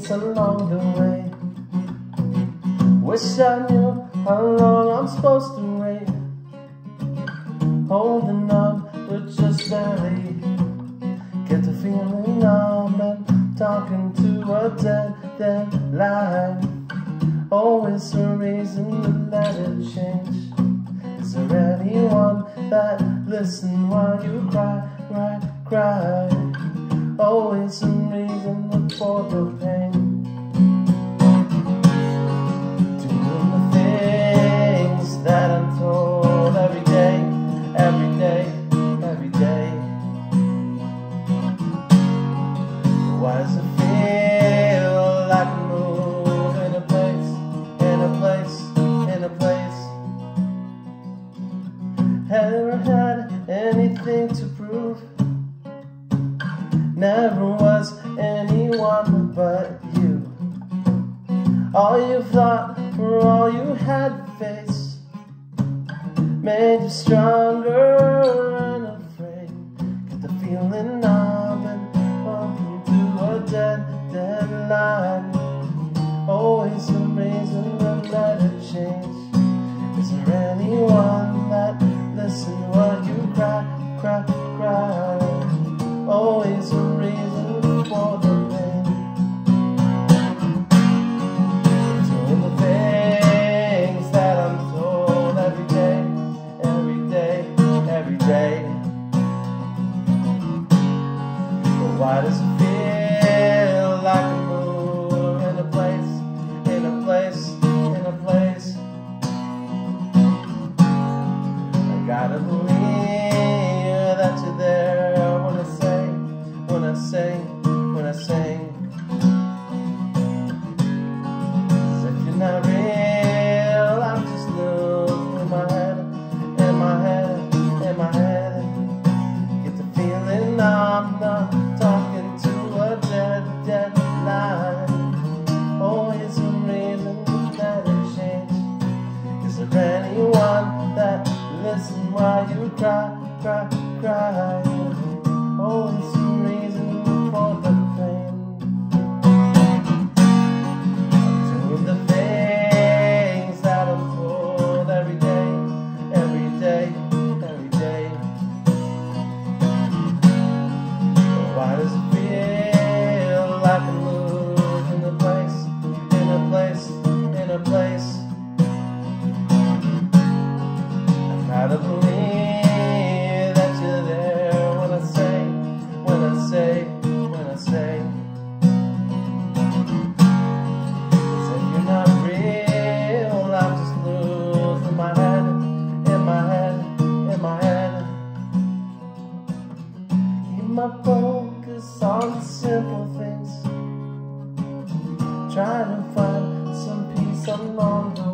peace along the way. Wish I knew how long I'm supposed to wait, holding on but just barely. Get the feeling I'm talking to a dead line. Always a reason to let it change. Is there anyone that listen while you cry? Always a reason for the pain. Doing the things that I'm told every day. Why does it feel like a move in a place? Never had anything to prove. Never was anyone but you. All you thought for all you had to face made you stronger and afraid. Get the feeling I'm walking to a dead line. Always a reason to let it change. Is there anyone that listen while you cry? Always a reason for the pain. Doing the things that I'm told every day. But why does it feel like a move in a place? I gotta believe that you're there when I sing. 'Cause if you're not real, I'm just losing in my head. Get the feeling I'm not talking to a dead line. Always a reason to let it change. Is there anyone that listen while you cry? Always a reason for the pain. I'm doing the things that I'm told every day. But why does it feel like a move in a place? I gotta believe that you're there when I say. 'Cause if you're not real, I'm just losing my head, in my head. Keep my focus on the simple things. Trying to find some peace along the